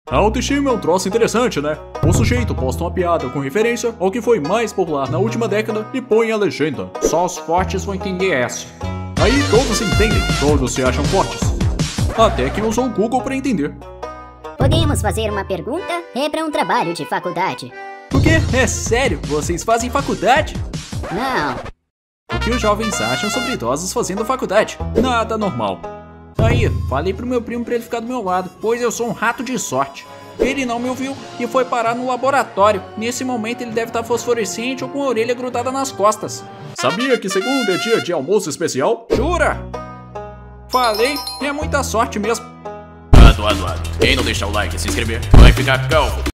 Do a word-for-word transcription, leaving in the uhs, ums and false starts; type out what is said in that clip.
A autoestima é um troço interessante, né? O sujeito posta uma piada com referência ao que foi mais popular na última década e põe a legenda. Só os fortes vão entender essa. Aí todos entendem, todos se acham fortes. Até quem usou o Google para entender. Podemos fazer uma pergunta? É para um trabalho de faculdade. O quê? É sério? Vocês fazem faculdade? Não. O que os jovens acham sobre idosos fazendo faculdade? Nada normal. Aí, falei pro meu primo pra ele ficar do meu lado, pois eu sou um rato de sorte. Ele não me ouviu e foi parar no laboratório. Nesse momento ele deve estar fosforescente ou com a orelha grudada nas costas. Sabia que segunda é dia de almoço especial? Jura? Falei, é muita sorte mesmo. Ado, ado, ado. Quem não deixar o like e se inscrever vai ficar calvo.